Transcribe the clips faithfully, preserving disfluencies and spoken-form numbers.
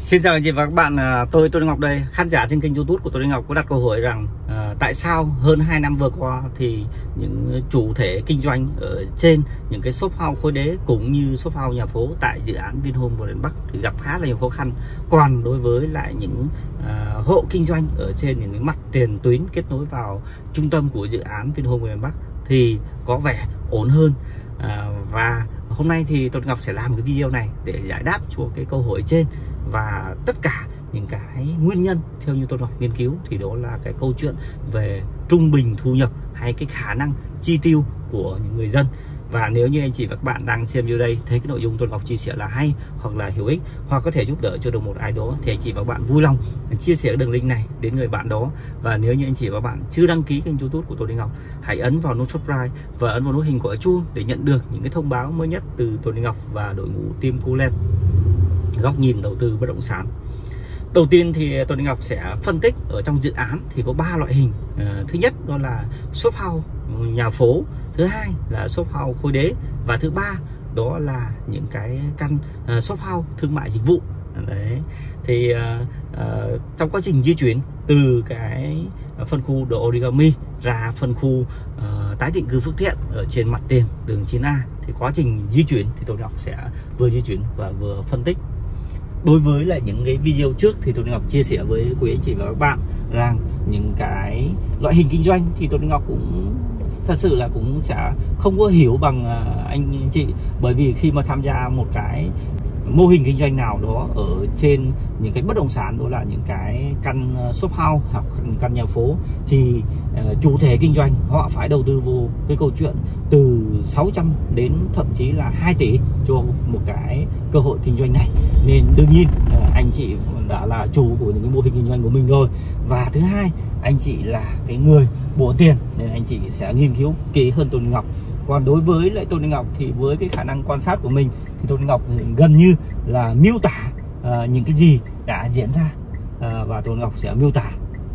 Xin chào anh chị và các bạn, tôi Tô Đình Ngọc đây. Khán giả trên kênh YouTube của Tô Đình Ngọc có đặt câu hỏi rằng uh, tại sao hơn hai năm vừa qua thì những chủ thể kinh doanh ở trên những cái shop house khối đế cũng như shop house nhà phố tại dự án Vinhome Grand Bắc thì gặp khá là nhiều khó khăn. Còn đối với lại những uh, hộ kinh doanh ở trên những cái mặt tiền tuyến kết nối vào trung tâm của dự án Vinhome Grand Bắc thì có vẻ ổn hơn. Uh, và hôm nay thì Tô Đình Ngọc sẽ làm một cái video này để giải đáp cho cái câu hỏi trên và tất cả những cái nguyên nhân theo như tôi đọc nghiên cứu thì đó là cái câu chuyện về trung bình thu nhập hay cái khả năng chi tiêu của những người dân. Và nếu như anh chị và các bạn đang xem video đây thấy cái nội dung tôi Ngọc chia sẻ là hay hoặc là hữu ích hoặc có thể giúp đỡ cho được một ai đó thì anh chị và các bạn vui lòng chia sẻ đường link này đến người bạn đó. Và nếu như anh chị và các bạn chưa đăng ký kênh YouTube của Tô Đình Ngọc, hãy ấn vào nút subscribe và ấn vào nút hình quả chuông để nhận được những cái thông báo mới nhất từ Tô Đình Ngọc và đội ngũ team Cool góc nhìn đầu tư bất động sản. Đầu tiên thì Tô Đình Ngọc sẽ phân tích ở trong dự án thì có ba loại hình. À, thứ nhất đó là shop house nhà phố, thứ hai là shop house khối đế và thứ ba đó là những cái căn uh, shop house thương mại dịch vụ. Đấy thì uh, uh, trong quá trình di chuyển từ cái phân khu đồ origami ra phân khu uh, tái định cư Phước Thiện ở trên mặt tiền đường chín A thì quá trình di chuyển thì Tô Đình Ngọc sẽ vừa di chuyển và vừa phân tích. Đối với lại những cái video trước thì Tô Đình Ngọc chia sẻ với quý anh chị và các bạn rằng những cái loại hình kinh doanh thì Tô Đình Ngọc cũng thật sự là cũng sẽ không có hiểu bằng anh chị, bởi vì khi mà tham gia một cái mô hình kinh doanh nào đó ở trên những cái bất động sản, đó là những cái căn shop house hoặc căn nhà phố thì uh, chủ thể kinh doanh họ phải đầu tư vô cái câu chuyện từ sáu trăm đến thậm chí là hai tỷ cho một cái cơ hội kinh doanh này. Nên đương nhiên uh, anh chị đã là chủ của những cái mô hình kinh doanh của mình rồi, và thứ hai anh chị là cái người bỏ tiền nên anh chị sẽ nghiên cứu kỹ hơn Tô Đình Ngọc. Còn đối với lại Tô Đình Ngọc thì với cái khả năng quan sát của mình thì Tô Đình Ngọc gần như là miêu tả uh, những cái gì đã diễn ra uh, và Tô Đình Ngọc sẽ miêu tả.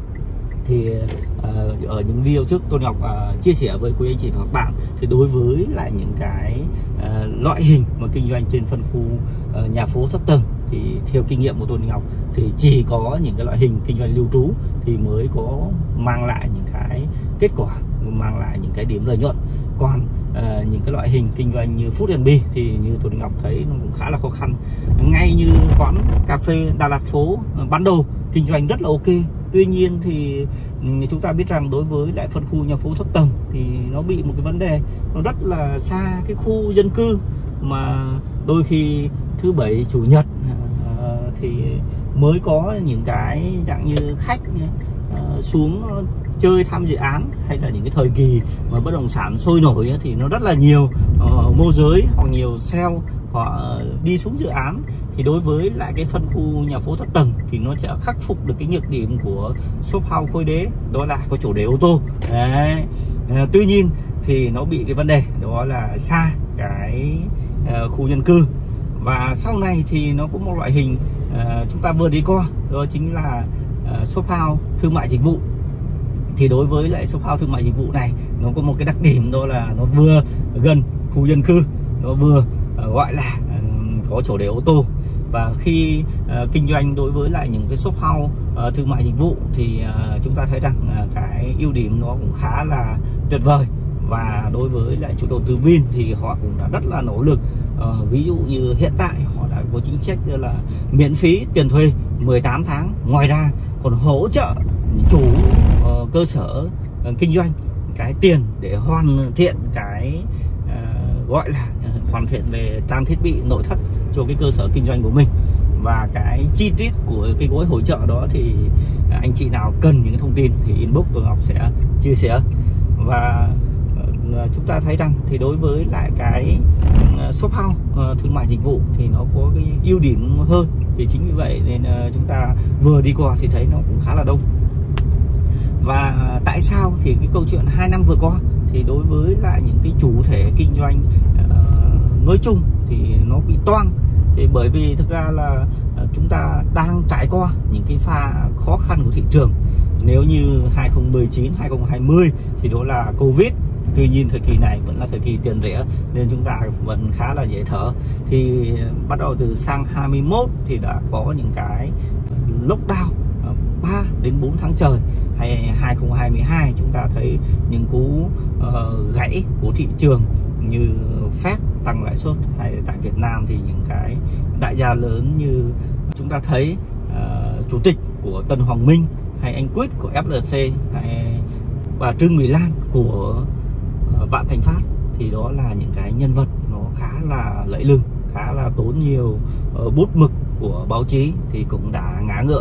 Thì uh, ở những video trước Tô Đình Ngọc uh, chia sẻ với quý anh chị và các bạn thì đối với lại những cái uh, loại hình mà kinh doanh trên phân khu uh, nhà phố thấp tầng thì theo kinh nghiệm của Tô Đình Ngọc thì chỉ có những cái loại hình kinh doanh lưu trú thì mới có mang lại những cái kết quả, mang lại những cái điểm lợi nhuận. Còn uh, những cái loại hình kinh doanh như food and beer thì như Tô Đình Ngọc thấy nó cũng khá là khó khăn. Ngay như quán cà phê Đà Lạt phố ban đầu kinh doanh rất là ok, tuy nhiên thì chúng ta biết rằng đối với lại phân khu nhà phố thấp tầng thì nó bị một cái vấn đề, nó rất là xa cái khu dân cư, mà đôi khi thứ bảy chủ nhật uh, thì mới có những cái dạng như khách uh, xuống chơi thăm dự án, hay là những cái thời kỳ mà bất động sản sôi nổi thì nó rất là nhiều uh, môi giới hoặc nhiều sale họ đi xuống dự án. Thì đối với lại cái phân khu nhà phố thấp tầng thì nó sẽ khắc phục được cái nhược điểm của shop house khối đế, đó là có chỗ để ô tô. Đấy. Uh, tuy nhiên thì nó bị cái vấn đề đó là xa cái uh, khu dân cư. Và sau này thì nó cũng một loại hình uh, chúng ta vừa đi qua, đó chính là uh, shop house thương mại dịch vụ. Thì đối với lại shop house thương mại dịch vụ này nó có một cái đặc điểm, đó là nó vừa gần khu dân cư, nó vừa uh, gọi là uh, có chỗ để ô tô. Và khi uh, kinh doanh đối với lại những cái shop house uh, thương mại dịch vụ thì uh, chúng ta thấy rằng uh, cái ưu điểm nó cũng khá là tuyệt vời. Và đối với lại chủ đầu tư Vin thì họ cũng đã rất là nỗ lực. Uh, ví dụ như hiện tại họ đã có chính sách là miễn phí tiền thuê mười tám tháng, ngoài ra còn hỗ trợ chủ uh, cơ sở uh, kinh doanh cái tiền để hoàn thiện cái uh, gọi là uh, hoàn thiện về trang thiết bị nội thất cho cái cơ sở kinh doanh của mình. Và cái chi tiết của cái gói hỗ trợ đó thì uh, anh chị nào cần những thông tin thì inbox Tô Ngọc sẽ chia sẻ. Và uh, chúng ta thấy rằng thì đối với lại cái uh, shop house uh, thương mại dịch vụ thì nó có cái ưu điểm hơn, thì chính vì vậy nên uh, chúng ta vừa đi qua thì thấy nó cũng khá là đông. Và tại sao thì cái câu chuyện hai năm vừa qua thì đối với lại những cái chủ thể kinh doanh uh, nói chung thì nó bị toang, thì bởi vì thực ra là uh, chúng ta đang trải qua những cái pha khó khăn của thị trường. Nếu như hai không một chín, hai không hai mươi thì đó là Covid, tuy nhiên thời kỳ này vẫn là thời kỳ tiền rẻ nên chúng ta vẫn khá là dễ thở. Thì bắt đầu từ sang hai mươi mốt thì đã có những cái lockdown ba đến bốn tháng trời, hay hai không hai hai chúng ta thấy những cú uh, gãy của thị trường như Fed tăng lãi suất, hay tại Việt Nam thì những cái đại gia lớn như chúng ta thấy uh, chủ tịch của Tân Hoàng Minh, hay anh Quyết của ép lờ xê, hay bà Trương Mỹ Lan của uh, Vạn Thịnh Phát, thì đó là những cái nhân vật nó khá là lẫy lừng, khá là tốn nhiều uh, bút mực của báo chí thì cũng đã ngã ngựa.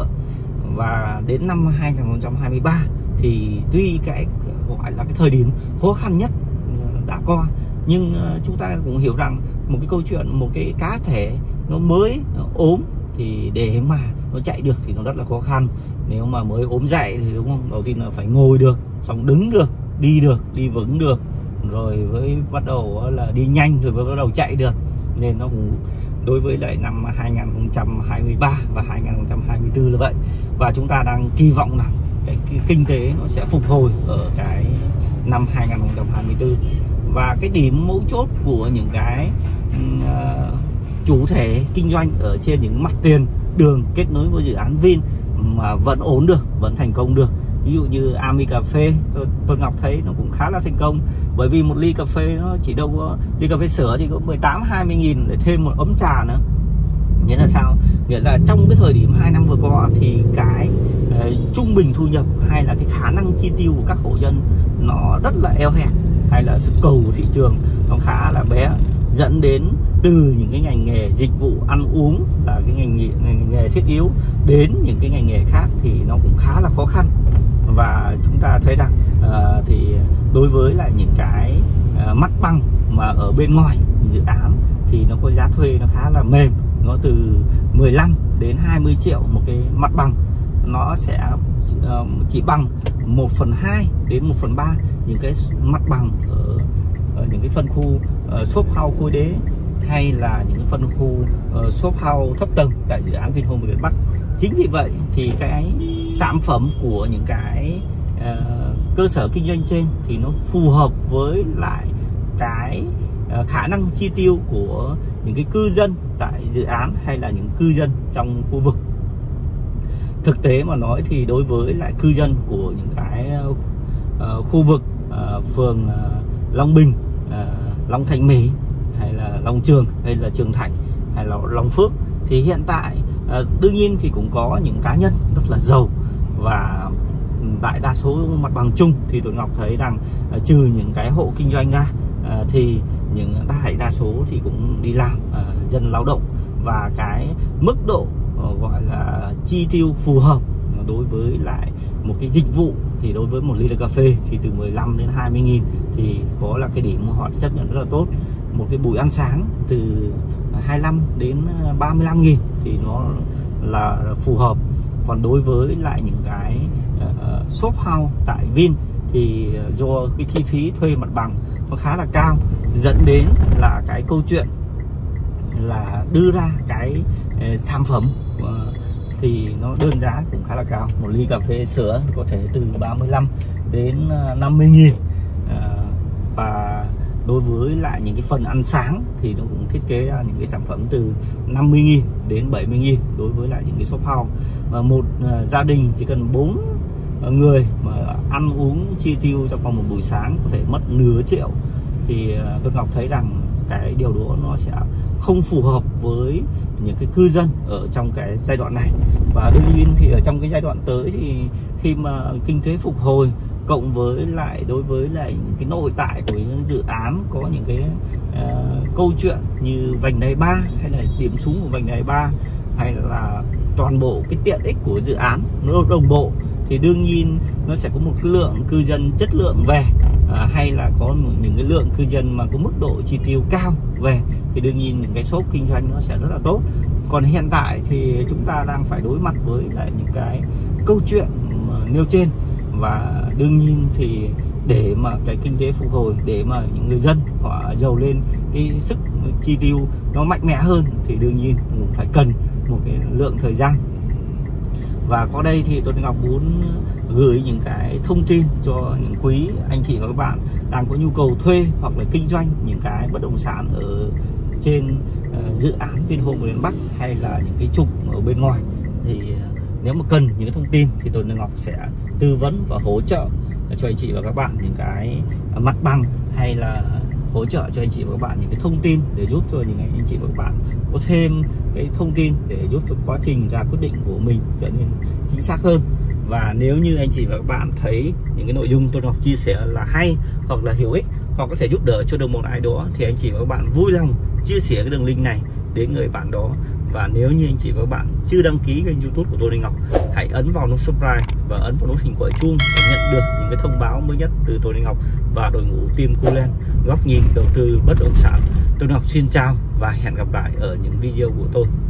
Và đến năm hai không hai ba thì tuy cái gọi là cái thời điểm khó khăn nhất đã qua, nhưng chúng ta cũng hiểu rằng một cái câu chuyện, một cái cá thể nó mới nó ốm thì để mà nó chạy được thì nó rất là khó khăn. Nếu mà mới ốm dậy thì đúng không, đầu tiên là phải ngồi được, xong đứng được, đi được, đi vững được, rồi với bắt đầu là đi nhanh, rồi mới bắt đầu chạy được. Nên nó cũng đối với lại năm hai không hai ba và hai không hai tư là vậy. Và chúng ta đang kỳ vọng rằng cái, cái kinh tế nó sẽ phục hồi ở cái năm hai không hai tư. Và cái điểm mấu chốt của những cái uh, chủ thể kinh doanh ở trên những mặt tiền đường kết nối với dự án Vin mà vẫn ổn được, vẫn thành công được. Ví dụ như Ami cà phê, tôi, tôi Ngọc thấy nó cũng khá là thành công, bởi vì một ly cà phê nó chỉ đâu có, ly cà phê sữa thì có mười tám hai mươi nghìn để thêm một ấm trà nữa. Nghĩa là sao? Nghĩa là trong cái thời điểm hai năm vừa qua thì cái uh, trung bình thu nhập hay là cái khả năng chi tiêu của các hộ dân nó rất là eo hẹp, hay là sự cầu của thị trường nó khá là bé, dẫn đến từ những cái ngành nghề dịch vụ ăn uống là cái ngành nghề, ngành nghề thiết yếu đến những cái ngành nghề khác thì nó cũng khá là khó khăn. Và chúng ta thấy rằng uh, thì đối với lại những cái uh, mặt bằng mà ở bên ngoài dự án thì nó có giá thuê nó khá là mềm, nó từ mười lăm đến hai mươi triệu một cái mặt bằng, nó sẽ uh, chỉ bằng một phần hai đến một phần ba những cái mặt bằng ở, ở những cái phân khu uh, shop house khối đế, hay là những phân khu uh, shop house thấp tầng tại dự án Vinhome Việt Bắc. Chính vì vậy thì cái sản phẩm của những cái uh, cơ sở kinh doanh trên thì nó phù hợp với lại cái uh, khả năng chi tiêu của những cái cư dân tại dự án hay là những cư dân trong khu vực. Thực tế mà nói thì đối với lại cư dân của những cái uh, khu vực uh, phường uh, Long Bình, uh, Long Thành Mỹ, hay là Long Trường, hay là Trường Thạnh, hay là Long Phước, thì hiện tại uh, đương nhiên thì cũng có những cá nhân rất là giàu. Và tại đa số mặt bằng chung thì tôi Ngọc thấy rằng uh, trừ những cái hộ kinh doanh ra uh, thì những đại đa số thì cũng đi làm, uh, dân lao động, và cái mức độ uh, gọi là chi tiêu phù hợp đối với lại một cái dịch vụ thì đối với một ly cà phê thì từ mười lăm đến hai mươi nghìn thì có là cái điểm họ chấp nhận rất là tốt. Một cái buổi ăn sáng từ hai mươi lăm đến ba mươi lăm nghìn thì nó là phù hợp. Còn đối với lại những cái uh, shop house tại Vin thì do cái chi phí thuê mặt bằng nó khá là cao, dẫn đến là cái câu chuyện là đưa ra cái uh, sản phẩm uh, thì nó đơn giá cũng khá là cao. Một ly cà phê sữa có thể từ ba mươi lăm đến năm mươi nghìn. uh, Và đối với lại những cái phần ăn sáng thì nó cũng thiết kế ra những cái sản phẩm từ năm mươi nghìn đến bảy mươi nghìn đối với lại những cái shop house. Và một uh, gia đình chỉ cần bốn uh, người mà ăn uống chi tiêu trong vòng một buổi sáng có thể mất nửa triệu thì uh, tôi Ngọc thấy rằng cái điều đó nó sẽ không phù hợp với những cái cư dân ở trong cái giai đoạn này. Và đương nhiên thì ở trong cái giai đoạn tới thì khi mà kinh tế phục hồi cộng với lại đối với lại những cái nội tại của những dự án có những cái uh, câu chuyện như vành đai ba hay là điểm trúng của vành đai ba hay là toàn bộ cái tiện ích của dự án nó đồng bộ thì đương nhiên nó sẽ có một lượng cư dân chất lượng về, à, hay là có những cái lượng cư dân mà có mức độ chi tiêu cao về thì đương nhiên những cái shop kinh doanh nó sẽ rất là tốt. Còn hiện tại thì chúng ta đang phải đối mặt với lại những cái câu chuyện nêu trên, và đương nhiên thì để mà cái kinh tế phục hồi, để mà những người dân họ giàu lên, cái sức chi tiêu nó mạnh mẽ hơn thì đương nhiên cũng phải cần một cái lượng thời gian. Và có đây thì tôi Ngọc muốn gửi những cái thông tin cho những quý anh chị và các bạn đang có nhu cầu thuê hoặc là kinh doanh những cái bất động sản ở trên uh, dự án Vinhome miền Bắc hay là những cái trục ở bên ngoài. Thì uh, nếu mà cần những cái thông tin thì tôi Ngọc sẽ tư vấn và hỗ trợ cho anh chị và các bạn những cái mặt bằng, hay là hỗ trợ cho anh chị và các bạn những cái thông tin để giúp cho những anh chị và các bạn có thêm cái thông tin để giúp cho quá trình ra quyết định của mình trở nên chính xác hơn. Và nếu như anh chị và các bạn thấy những cái nội dung tôi Ngọc chia sẻ là hay hoặc là hữu ích, hoặc có thể giúp đỡ cho được một ai đó, thì anh chị và các bạn vui lòng chia sẻ cái đường link này đến người bạn đó. Và nếu như anh chị và các bạn chưa đăng ký kênh YouTube của tôi Ngọc, hãy ấn vào nút subscribe và ấn vào nút hình quả chuông để nhận được những cái thông báo mới nhất từ tôi Ngọc và đội ngũ team Coolland, góc nhìn đầu tư bất động sản. Tôi Ngọc xin chào và hẹn gặp lại ở những video của tôi.